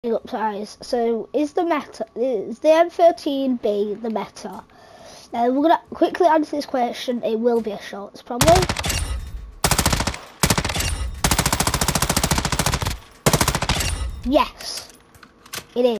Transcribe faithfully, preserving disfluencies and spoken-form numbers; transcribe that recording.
Up guys, so is the meta is the M thirteen B the meta? Uh, we're gonna quickly answer this question. It will be a short, probably. Yes, it